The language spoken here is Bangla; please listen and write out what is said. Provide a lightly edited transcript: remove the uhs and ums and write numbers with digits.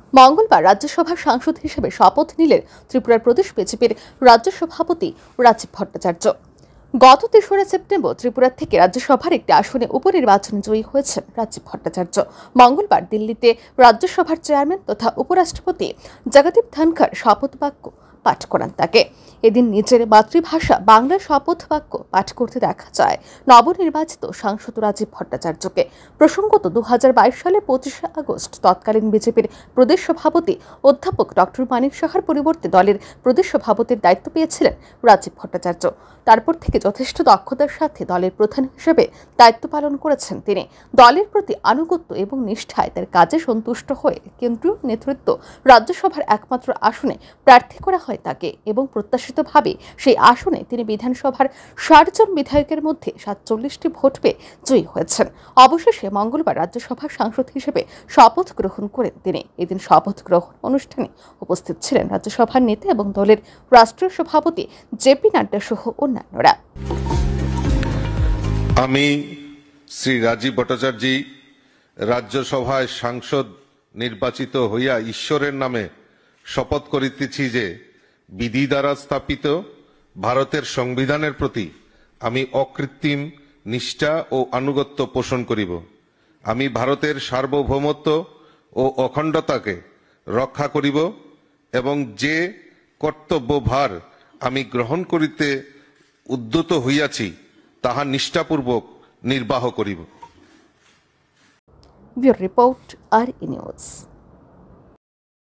মঙ্গলবার রাজ্যসভার সাংসদ হিসেবে শপথ নিলেন ত্রিপুরার প্রদেশ বিজেপির রাজ্য সভাপতি রাজীব ভট্টাচার্য। গত ৩রা সেপ্টেম্বর ত্রিপুরা থেকে রাজ্যসভার একটি আসনে উপনির্বাচনে জয়ী হয়েছেন রাজীব ভট্টাচার্য। মঙ্গলবার দিল্লিতে রাজ্যসভার চেয়ারম্যান তথা উপরাষ্ট্রপতি জগদীপ ধনখড় শপথ বাক্য পাঠ করান তাকে। এদিন নিজের মাতৃভাষা বাংলার শপথ বাক্য পাঠ করতে দেখা যায় নবনির্বাচিত সাংসদ রাজীব ভট্টাচার্যকে। প্রসঙ্গত ২০২২ সালে ২৫শে আগস্ট তৎকালীন বিজেপির প্রদেশ সভাপতি অধ্যাপক ডক্টর মানিক সাহার পরিবর্তে দলের প্রদেশ সভাপতির দায়িত্ব পেয়েছিলেন রাজীব ভট্টাচার্য। তারপর থেকে যথেষ্ট দক্ষতার সাথে দলের প্রধান হিসেবে দায়িত্ব পালন করেছেন তিনি। দলের প্রতি আনুগত্য এবং নিষ্ঠায় তার কাজে সন্তুষ্ট হয়ে কেন্দ্রীয় নেতৃত্ব রাজ্যসভার একমাত্র আসনে প্রার্থী করা হয় তাকে এবং প্রত্যাশিতভাবে সেই আসনে তিনি বিধানসভার ৬০ জন বিধায়কের মধ্যে ৪৭টি ভোট পেয়ে জয়ী হয়েছেন। অবশেষে মঙ্গলবার রাজ্যসভার সাংসদ হিসেবে শপথ গ্রহণ করেন তিনি। এদিন শপথ গ্রহণ অনুষ্ঠানে উপস্থিত ছিলেন রাজ্যসভার নেতা এবং দলের রাষ্ট্রীয় সভাপতি জেপি নাড্ডা সহ অন্যান্যরা। আমি শ্রী রাজীব ভট্টাচার্য রাজ্যসভায় সাংসদ নির্বাচিত হইয়া ঈশ্বরের নামে শপথ করিতেছি যে বিধি দ্বারা স্থাপিত ভারতের সংবিধানের প্রতি আমি অকৃত্রিম নিষ্ঠা ও আনুগত্য পোষণ করিব। আমি ভারতের সার্বভৌমত্ব ও অখণ্ডতাকে রক্ষা করিব এবং যে কর্তব্যভার আমি গ্রহণ করিতে উদ্যত হইয়াছি তাহা নিষ্ঠাপূর্বক নির্বাহ করিব। ব্যুরো রিপোর্ট, আর নিউজ।